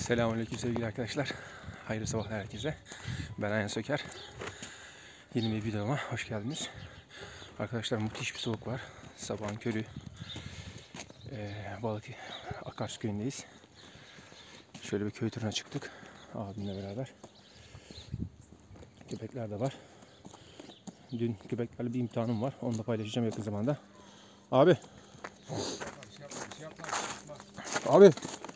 Selamünaleyküm sevgili arkadaşlar. Hayırlı sabahlar herkese. Ben Ayhan Söker. Yeni bir videoma hoş geldiniz. Arkadaşlar müthiş bir soğuk var. Sabahın körü. Balık Akarsu köyündeyiz. Şöyle bir köy turuna çıktık. Abimle beraber. Köpekler de var. Dün köpeklerle bir imtihanım var. Onu da paylaşacağım yakın zamanda. Abi. Abi.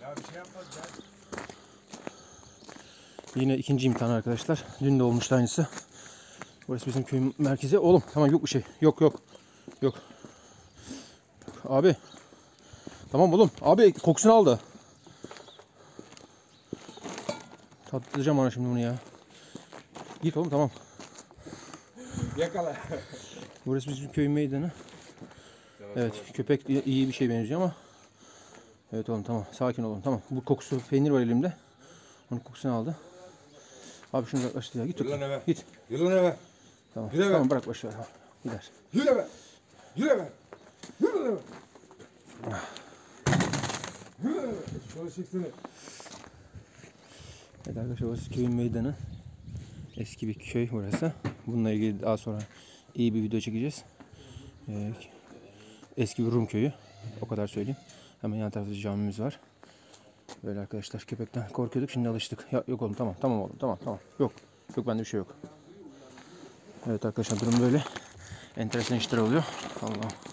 Yine ikinci imtihan arkadaşlar. Dün de olmuştu aynısı. Burası bizim köyün merkezi. Oğlum tamam, yok bir şey. Yok. Abi. Tamam oğlum. Abi kokusunu aldı. Tatlayacağım ona şimdi bunu ya. Git oğlum, tamam. Yakala. Burası bizim köyün meydanı. Evet, köpek iyi bir şey benziyor ama. Evet oğlum, tamam. Sakin olun, tamam. Bu kokusu, peynir var elimde. Onun kokusunu aldı. Abi şunu yaklaştı ya. Git. Yürü lan eve. Git. Yürü lan eve. Tamam. Yürü eve. Tamam, bırak boş ver. Gider. Yürü eve. Yürü eve. Yürü eve. Yürü eve. Şöyle çeksene. Evet arkadaşlar, burası köyün meydanı. Eski bir köy burası. Bununla ilgili daha sonra iyi bir video çekeceğiz. Eski bir Rum köyü. O kadar söyleyeyim. Hemen yan tarafta camimiz var. Böyle arkadaşlar, köpekten korkuyorduk, şimdi alıştık. Ya, yok oğlum, tamam oğlum, tamam. Yok bende bir şey yok. Evet arkadaşlar, durum böyle. Enteresan işler oluyor. Allah.